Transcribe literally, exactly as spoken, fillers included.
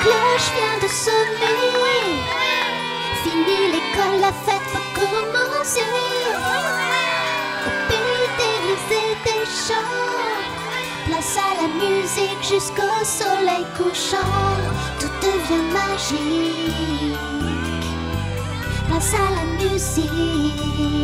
cloche vient de sonner. Fini l'école, la fête va commencer. Au pays des rises et des chants, place à la musique jusqu'au soleil couchant. Tout devient magique. Place à la musique.